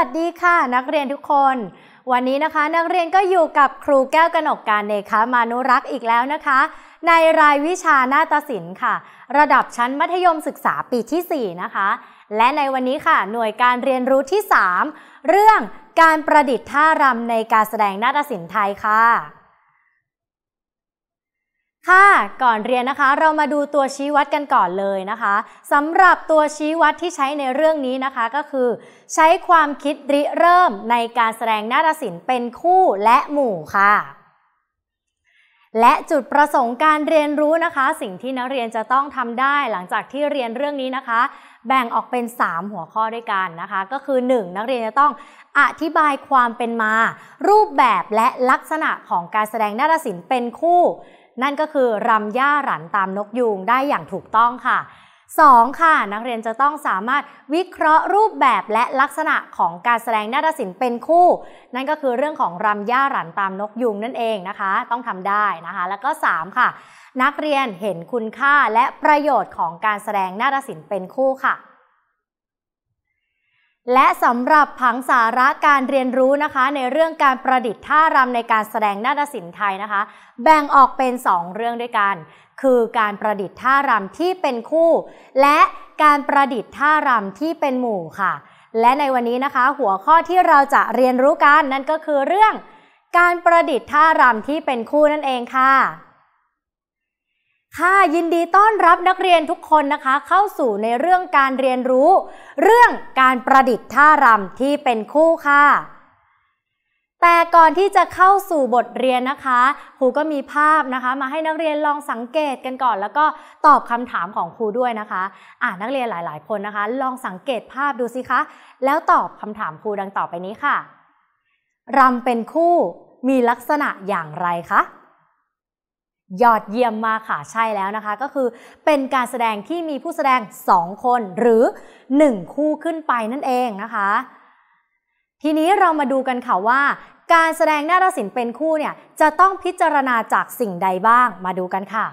สดีค่ะนักเรียนทุกคนวันนี้นะคะนักเรียนก็อยู่กับครูแก้วกนกการเนคมานุรักษ์อีกแล้วนะคะในรายวิชานาฏศิลป์ค่ะระดับชั้นมัธยมศึกษาปีที่4นะคะและในวันนี้ค่ะหน่วยการเรียนรู้ที่3เรื่องการประดิษฐ์ท่ารำในการแสดงนาฏศิลป์ไทยค่ะก่อนเรียนนะคะเรามาดูตัวชี้วัดกันก่อนเลยนะคะสำหรับตัวชี้วัดที่ใช้ในเรื่องนี้นะคะก็คือใช้ความคิดริเริ่มในการแสดงนาฏศิลป์เป็นคู่และหมู่ค่ะและจุดประสงค์การเรียนรู้นะคะสิ่งที่นักเรียนจะต้องทำได้หลังจากที่เรียนเรื่องนี้นะคะแบ่งออกเป็น3หัวข้อด้วยกันนะคะก็คือ1นักเรียนจะต้องอธิบายความเป็นมารูปแบบและลักษณะของการแสดงนาฏศิลป์เป็นคู่นั่นก็คือรำย่าหรันตามนกยูงได้อย่างถูกต้องค่ะ2ค่ะนักเรียนจะต้องสามารถวิเคราะห์รูปแบบและลักษณะของการแสดงนาฏศิลป์เป็นคู่นั่นก็คือเรื่องของรำย่าหรันตามนกยูงนั่นเองนะคะต้องทำได้นะคะแล้วก็3ค่ะนักเรียนเห็นคุณค่าและประโยชน์ของการแสดงนาฏศิลป์เป็นคู่ค่ะและสำหรับผังสาระการเรียนรู้นะคะในเรื่องการประดิษฐ์ท่ารำในการแสดงนาฏศิลป์ไทยนะคะแบ่งออกเป็น2เรื่องด้วยกันคือการประดิษฐ์ท่ารำที่เป็นคู่และการประดิษฐ์ท่ารำที่เป็นหมู่ค่ะและในวันนี้นะคะหัวข้อที่เราจะเรียนรู้กันนั่นก็คือเรื่องการประดิษฐ์ท่ารำที่เป็นคู่นั่นเองค่ะยินดีต้อนรับนักเรียนทุกคนนะคะเข้าสู่ในเรื่องการเรียนรู้เรื่องการประดิษฐ์ท่ารำที่เป็นคู่ค่ะแต่ก่อนที่จะเข้าสู่บทเรียนนะคะครูก็มีภาพนะคะมาให้นักเรียนลองสังเกตกันก่อนแล้วก็ตอบคำถามของครูด้วยนะคะนักเรียนหลายๆคนนะคะลองสังเกตภาพดูสิคะแล้วตอบคำถามครูดังต่อไปนี้ค่ะรำเป็นคู่มีลักษณะอย่างไรคะยอดเยี่ยมมากค่ะใช่แล้วนะคะก็คือเป็นการแสดงที่มีผู้แสดง2คนหรือ1คู่ขึ้นไปนั่นเองนะคะทีนี้เรามาดูกันค่ะว่าการแสดงนาฏศิลป์เป็นคู่เนี่ยจะต้องพิจารณาจากสิ่งใดบ้างมาดูกันค่ะ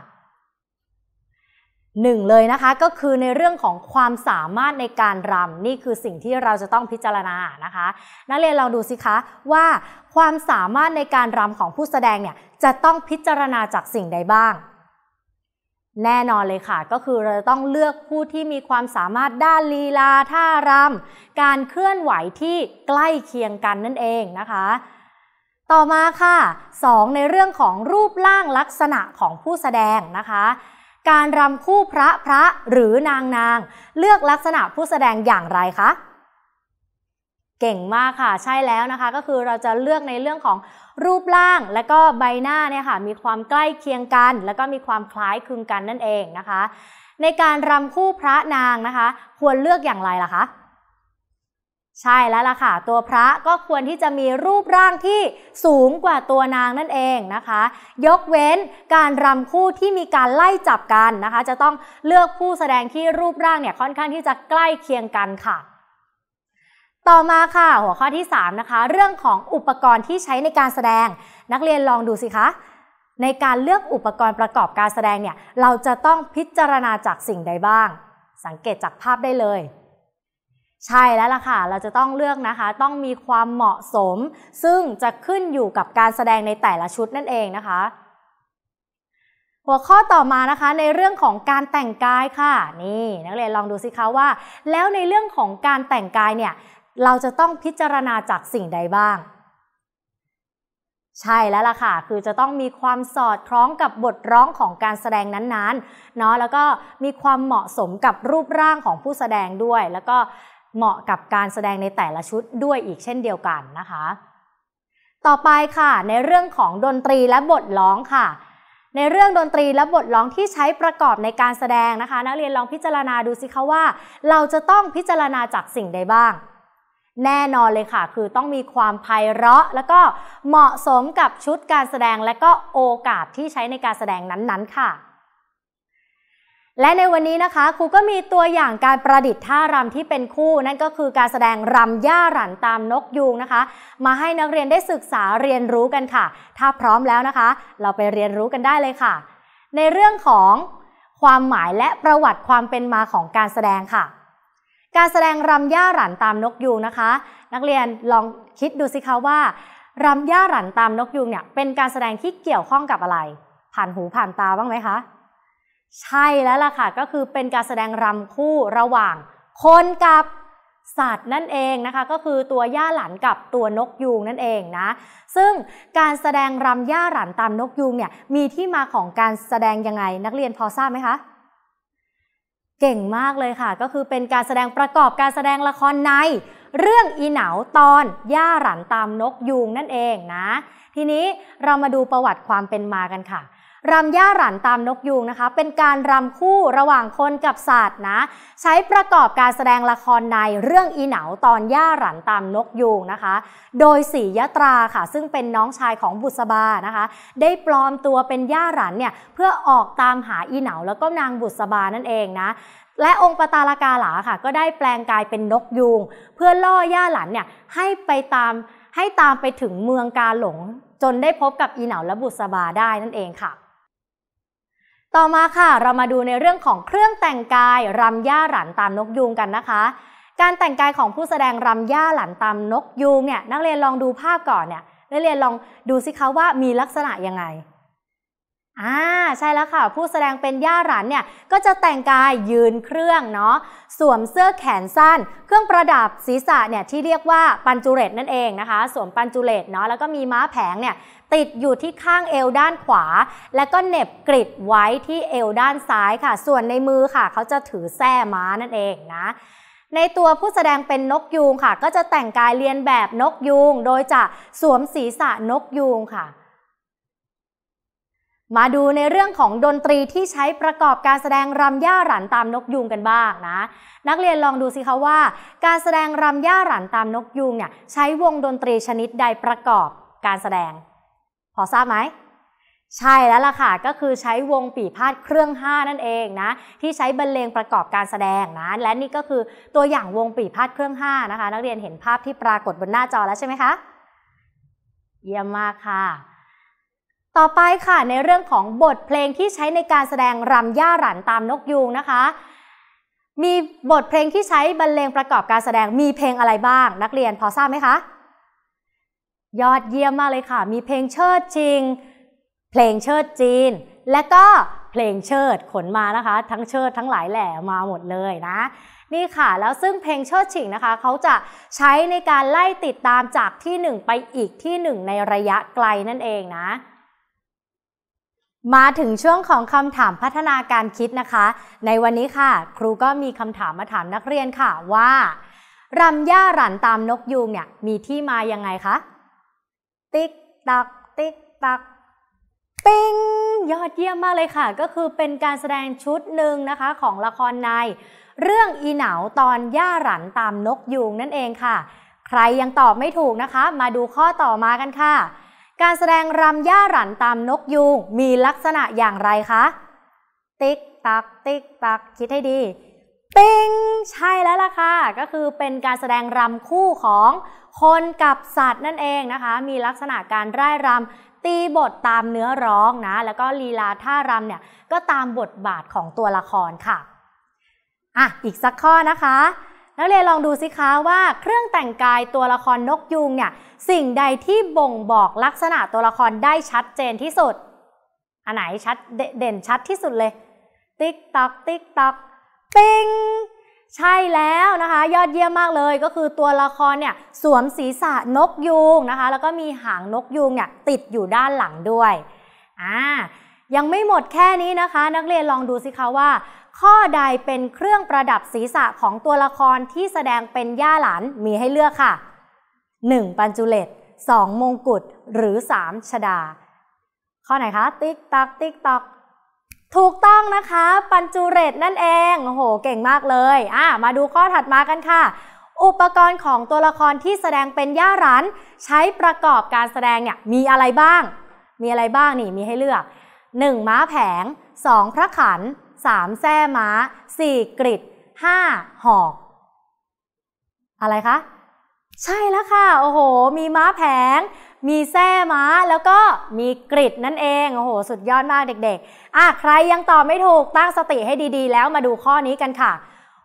1เลยนะคะก็คือในเรื่องของความสามารถในการรำนี่คือสิ่งที่เราจะต้องพิจารณานะคะนักเรียนลองดูสิคะว่าความสามารถในการรำของผู้แสดงเนี่ยจะต้องพิจารณาจากสิ่งใดบ้างแน่นอนเลยค่ะก็คือเราต้องเลือกผู้ที่มีความสามารถด้านลีลาท่ารำการเคลื่อนไหวที่ใกล้เคียงกันนั่นเองนะคะต่อมาค่ะ2ในเรื่องของรูปร่างลักษณะของผู้แสดงนะคะการรำคู่พระหรือนางเลือกลักษณะผู้แสดงอย่างไรคะเก่งมากค่ะใช่แล้วนะคะก็คือเราจะเลือกในเรื่องของรูปร่างและก็ใบหน้าเนี่ยค่ะมีความใกล้เคียงกันแล้วก็มีความคล้ายคลึงกันนั่นเองนะคะในการรำคู่พระนางนะคะควรเลือกอย่างไรล่ะคะใช่แล้วล่ะค่ะตัวพระก็ควรที่จะมีรูปร่างที่สูงกว่าตัวนางนั่นเองนะคะยกเว้นการรำคู่ที่มีการไล่จับกันนะคะจะต้องเลือกผู้แสดงที่รูปร่างเนี่ยค่อนข้างที่จะใกล้เคียงกันค่ะต่อมาค่ะหัวข้อที่3นะคะเรื่องของอุปกรณ์ที่ใช้ในการแสดงนักเรียนลองดูสิคะในการเลือกอุปกรณ์ประกอบการแสดงเนี่ยเราจะต้องพิจารณาจากสิ่งใดบ้างสังเกตจากภาพได้เลยใช่แล้วล่ะค่ะเราจะต้องเลือกนะคะต้องมีความเหมาะสมซึ่งจะขึ้นอยู่กับการแสดงในแต่ละชุดนั่นเองนะคะหัวข้อต่อมานะคะในเรื่องของการแต่งกายค่ะนี่นักเรียนลองดูสิคะว่าแล้วในเรื่องของการแต่งกายเนี่ยเราจะต้องพิจารณาจากสิ่งใดบ้างใช่แล้วล่ะค่ะคือจะต้องมีความสอดคล้องกับบทร้องของการแสดงนั้นๆเนาะแล้วก็มีความเหมาะสมกับรูปร่างของผู้แสดงด้วยแล้วก็เหมาะกับการแสดงในแต่ละชุดด้วยอีกเช่นเดียวกันนะคะต่อไปค่ะในเรื่องของดนตรีและบทร้องค่ะในเรื่องดนตรีและบทร้องที่ใช้ประกอบในการแสดงนะคะนักเรียนลองพิจารณาดูสิคะว่าเราจะต้องพิจารณาจากสิ่งใดบ้างแน่นอนเลยค่ะคือต้องมีความไพเราะแล้วก็เหมาะสมกับชุดการแสดงและก็โอกาสที่ใช้ในการแสดงนั้นๆค่ะและในวันนี้นะคะครูก็มีตัวอย่างการประดิษฐ์ท่ารำที่เป็นคู่นั่นก็คือการแสดงรำย่าหรันตามนกยูงนะคะมาให้นักเรียนได้ศึกษาเรียนรู้กันค่ะถ้าพร้อมแล้วนะคะเราไปเรียนรู้กันได้เลยค่ะในเรื่องของความหมายและประวัติความเป็นมาของการแสดงค่ะการแสดงรำย่าหรั่นตามนกยูงนะคะนักเรียนลองคิดดูสิคะว่ารำย่าหรั่นตามนกยูงเนี่ยเป็นการแสดงที่เกี่ยวข้องกับอะไรผ่านหูผ่านตาบ้างไหมคะใช่แล้วล่ะค่ะก็คือเป็นการแสดงรำคู่ระหว่างคนกับสัตว์นั่นเองนะคะก็คือตัวย่าหลั่นกับตัวนกยูงนั่นเองนะซึ่งการแสดงรำย่าหลั่นตามนกยูงเนี่ยมีที่มาของการแสดงยังไงนักเรียนพอทราบไหมคะเก่งมากเลยค่ะก็คือเป็นการแสดงประกอบการแสดงละครในเรื่องอีเหนาตอนย่าหลั่นตามนกยูงนั่นเองนะทีนี้เรามาดูประวัติความเป็นมากันค่ะรำย่าหลั่นตามนกยูงนะคะเป็นการรำคู่ระหว่างคนกับสัตว์นะใช้ประกอบการแสดงละครในเรื่องอีเหนาตอนย่าหลั่นตามนกยูงนะคะโดยศรียตราค่ะซึ่งเป็นน้องชายของบุษบานะคะได้ปลอมตัวเป็นย่าหลั่นเนี่ยเพื่อออกตามหาอีเหนาแล้วก็นางบุษบานั่นเองนะและองค์ปตาลกาหลาค่ะก็ได้แปลงกายเป็นนกยูงเพื่อล่อย่าหลั่นเนี่ยให้ตามไปถึงเมืองกาหลงจนได้พบกับอีเหนาและบุษบาได้นั่นเองค่ะต่อมาค่ะเรามาดูในเรื่องของเครื่องแต่งกายรำย่าหลั่นตามนกยูงกันนะคะการแต่งกายของผู้แสดงรำย่าหลั่นตามนกยูงเนี่ยนักเรียนลองดูภาพก่อนเนี่ยนักเรียนลองดูสิคะว่ามีลักษณะยังไงใช่แล้วค่ะผู้แสดงเป็นย่าหลั่นเนี่ยก็จะแต่งกายยืนเครื่องเนาะสวมเสื้อแขนสั้นเครื่องประดับศีรษะเนี่ยที่เรียกว่าปัญจุเรตนั่นเองนะคะสวมปัญจุเรตเนาะแล้วก็มีม้าแผงเนี่ยติดอยู่ที่ข้างเอวด้านขวาแล้วก็เหน็บกริดไว้ที่เอวด้านซ้ายค่ะส่วนในมือค่ะเขาจะถือแส้ม้านั่นเองนะในตัวผู้แสดงเป็นนกยูงค่ะก็จะแต่งกายเลียนแบบนกยูงโดยจะสวมศีรษะนกยูงค่ะมาดูในเรื่องของดนตรีที่ใช้ประกอบการแสดงรำย่าหลั่นตามนกยูงกันบ้างนะนักเรียนลองดูสิคะว่าการแสดงรำย่าหลั่นตามนกยูงเนี่ยใช้วงดนตรีชนิดใดประกอบการแสดงพอทราบไหมใช่แล้วล่ะค่ะก็คือใช้วงปี่พาทย์เครื่อง5นั่นเองนะที่ใช้บรรเลงประกอบการแสดงนะและนี่ก็คือตัวอย่างวงปี่พาทย์เครื่อง5นะคะนักเรียนเห็นภาพที่ปรากฏบนหน้าจอแล้วใช่ไหมคะเยี่ยมมากค่ะต่อไปค่ะในเรื่องของบทเพลงที่ใช้ในการแสดงรำย่าหลั่นตามนกยูงนะคะมีบทเพลงที่ใช้บรรเลงประกอบการแสดงมีเพลงอะไรบ้างนักเรียนพอทราบไหมคะยอดเยี่ยมมากเลยค่ะมีเพลงเชิดชิงเพลงเชิดจีนและก็เพลงเชิดขนมานะคะทั้งเชิดทั้งหลายแหล่มาหมดเลยนะนี่ค่ะแล้วซึ่งเพลงเชิดชิงนะคะเขาจะใช้ในการไล่ติดตามจากที่1ไปอีกที่1ในระยะไกลนั่นเองนะมาถึงช่วงของคำถามพัฒนาการคิดนะคะในวันนี้ค่ะครูก็มีคำถามมาถามนักเรียนค่ะว่ารำย่าหลั่นตามนกยูงเนี่ยมีที่มายังไงคะติ๊กตักติ๊กตักปิ้งยอดเยี่ยมมากเลยค่ะก็คือเป็นการแสดงชุดหนึ่งนะคะของละครในเรื่องอีเหนาตอนย่าหลั่นตามนกยูงนั่นเองค่ะใครยังตอบไม่ถูกนะคะมาดูข้อต่อมากันค่ะการแสดงรำย่าหลั่นตามนกยูงมีลักษณะอย่างไรคะติ๊กตักติ๊กตักคิดให้ดีปิ้งใช่แล้วล่ะค่ะก็คือเป็นการแสดงรำคู่ของคนกับสัตว์นั่นเองนะคะมีลักษณะการร่ายรำตีบทตามเนื้อร้องนะแล้วก็ลีลาท่ารำเนี่ยก็ตามบทบาทของตัวละครค่ะอีกสักข้อนะคะนักเรียนลองดูสิคะว่าเครื่องแต่งกายตัวละครนกยูงเนี่ยสิ่งใดที่บ่งบอกลักษณะตัวละครได้ชัดเจนที่สุดอันไหนชัดเด่นชัดที่สุดเลยติ๊กตักติ๊กตักปิ้งใช่แล้วนะคะยอดเยี่ยมมากเลยก็คือตัวละครเนี่ยสวมศีรษะนกยูงนะคะแล้วก็มีหางนกยูงเนี่ยติดอยู่ด้านหลังด้วยยังไม่หมดแค่นี้นะคะนักเรียนลองดูสิคะว่าข้อใดเป็นเครื่องประดับศีรษะของตัวละครที่แสดงเป็นย่าหลั่นมีให้เลือกค่ะ1ปัญจุเรต2มงกุฎหรือ3ชฎาข้อไหนคะติ๊กตักติ๊กตักถูกต้องนะคะปัญจุเรตนั่นเองโอ้โหเก่งมากเลยมาดูข้อถัดมากันค่ะอุปกรณ์ของตัวละครที่แสดงเป็นย่าหลั่นใช้ประกอบการแสดงเนี่ยมีอะไรบ้างนี่มีให้เลือก1ม้าแผง2พระขัน3แส้ม้า4กริด5หอกอะไรคะใช่แล้วค่ะโอ้โหมีม้าแผงมีแส้ม้าแล้วก็มีกริดนั่นเองโอ้โหสุดยอดมากเด็กๆใครยังตอบไม่ถูกตั้งสติให้ดีๆแล้วมาดูข้อนี้กันค่ะ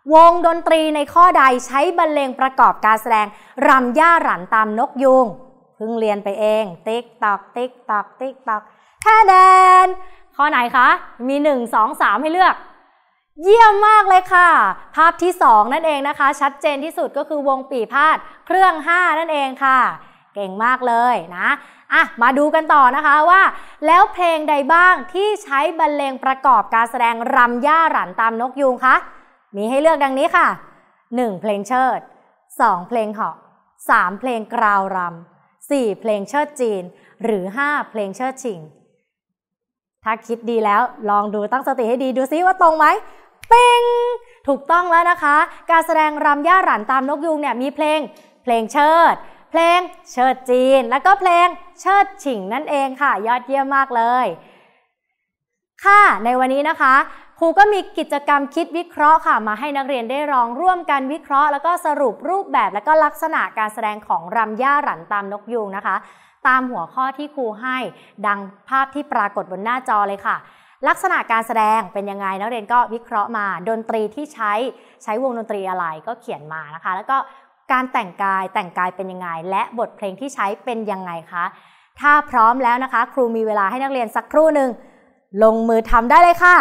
วงดนตรีในข้อใดใช้บรรเลงประกอบการแสดงรำย่าหรั่นตามนกยูงเพิ่งเรียนไปเองติ๊กตอกติ๊กตอกติ๊กตอกแค่แดนข้อไหนคะมี1 2 3ให้เลือกเยี่ยมมากเลยค่ะภาพที่2นั่นเองนะคะชัดเจนที่สุดก็คือวงปี่พาทย์เครื่อง5นั่นเองค่ะเก่งมากเลยนะมาดูกันต่อนะคะว่าแล้วเพลงใดบ้างที่ใช้บรรเลงประกอบการแสดงรำย่าหรั่นตามนกยูงคะมีให้เลือกดังนี้ค่ะ1เพลงเชิด2เพลงเหาะ3เพลงกราวรำ4เพลงเชิดจีนหรือ5เพลงเชิดชิงถ้าคิดดีแล้วลองดูตั้งสติให้ดีดูซิว่าตรงไหมปิ๊งถูกต้องแล้วนะคะการแสดงรำย่าหรั่นตามนกยูงเนี่ยมีเพลงเชิดเพลงเชิดจีนแล้วก็เพลงเชิดฉิงนั่นเองค่ะยอดเยี่ยมมากเลยค่ะในวันนี้นะคะครูก็มีกิจกรรมคิดวิเคราะห์ค่ะมาให้นักเรียนได้ลองร่วมกันวิเคราะห์แล้วก็สรุปรูปแบบและก็ลักษณะการแสดงของรำย่าหรั่นตามนกยูงนะคะตามหัวข้อที่ครูให้ดังภาพที่ปรากฏบนหน้าจอเลยค่ะลักษณะการแสดงเป็นยังไงนักเรียนก็วิเคราะห์มาดนตรีที่ใช้วงดนตรีอะไรก็เขียนมานะคะแล้วก็การแต่งกายเป็นยังไงและบทเพลงที่ใช้เป็นยังไงคะถ้าพร้อมแล้วนะคะครูมีเวลาให้นักเรียนสักครู่หนึ่งลงมือทำได้เลยค่ะ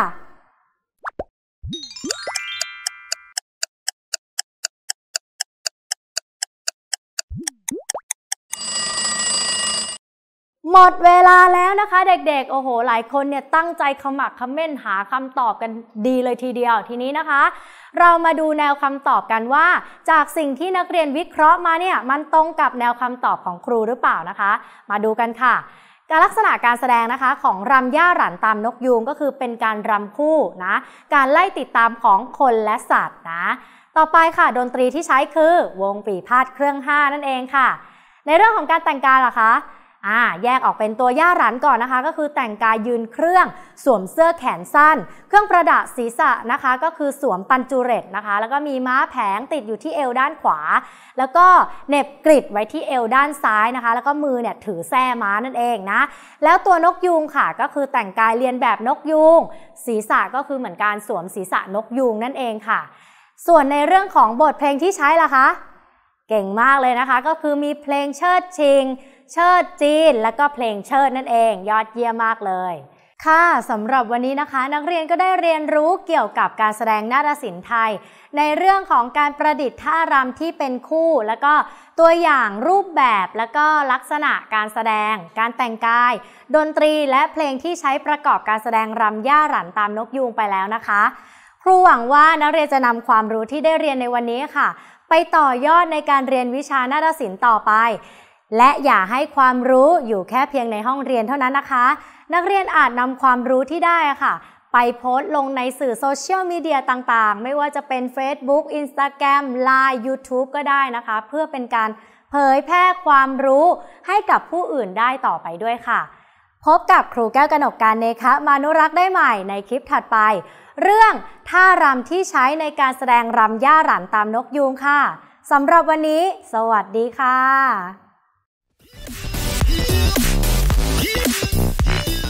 หมดเวลาแล้วนะคะเด็กๆโอ้โหหลายคนเนี่ยตั้งใจขมักเขม้นหาคำตอบกันดีเลยทีเดียวทีนี้นะคะเรามาดูแนวคำตอบกันว่าจากสิ่งที่นักเรียนวิเคราะห์มาเนี่ยมันตรงกับแนวคำตอบของครูหรือเปล่านะคะมาดูกันค่ะการลักษณะการแสดงนะคะของรำย่าหรั่นตามนกยูงก็คือเป็นการรำคู่นะการไล่ติดตามของคนและสัตว์นะต่อไปค่ะดนตรีที่ใช้คือวงปี่พาทย์เครื่อง5นั่นเองค่ะในเรื่องของการแต่งกายล่ะคะแยกออกเป็นตัวย่าหรั่นก่อนนะคะก็คือแต่งกายยืนเครื่องสวมเสื้อแขนสั้นเครื่องประดับศีรษะนะคะก็คือสวมปัญจุเรตนะคะแล้วก็มีม้าแผงติดอยู่ที่เอวด้านขวาแล้วก็เหน็บกริดไว้ที่เอวด้านซ้ายนะคะแล้วก็มือเนี่ยถือแส้ม้านั่นเองนะแล้วตัวนกยูงค่ะก็คือแต่งกายเรียนแบบนกยูงศีรษะก็คือเหมือนการสวมศีรษะนกยูงนั่นเองค่ะส่วนในเรื่องของบทเพลงที่ใช้ล่ะคะเก่งมากเลยนะคะก็คือมีเพลงเชิดชิงเชิดจีนแล้วก็เพลงเชิดนั่นเองยอดเยี่ยมมากเลยค่ะสำหรับวันนี้นะคะนักเรียนก็ได้เรียนรู้เกี่ยวกับการแสดงนาฏศิลป์ไทยในเรื่องของการประดิษฐ์ท่ารำที่เป็นคู่แล้วก็ตัวอย่างรูปแบบแล้วก็ลักษณะการแสดงการแต่งกายดนตรีและเพลงที่ใช้ประกอบการแสดงรำย่าหรั่นตามนกยูงไปแล้วนะคะครูหวังว่านักเรียนจะนำความรู้ที่ได้เรียนในวันนี้ค่ะไปต่อยอดในการเรียนวิชานาฏศิลป์ต่อไปและอย่าให้ความรู้อยู่แค่เพียงในห้องเรียนเท่านั้นนะคะนักเรียนอาจนำความรู้ที่ได้ค่ะไปโพสต์ลงในสื่อโซเชียลมีเดียต่างๆไม่ว่าจะเป็น Facebook Instagram Line YouTube ก็ได้นะคะเพื่อเป็นการเผยแพร่ความรู้ให้กับผู้อื่นได้ต่อไปด้วยค่ะพบกับครูแก้วกนกการเนคะมานุรักษ์ได้ใหม่ในคลิปถัดไปเรื่องท่ารำที่ใช้ในการแสดงรำย่าหรั่นตามนกยูงค่ะสำหรับวันนี้สวัสดีค่ะ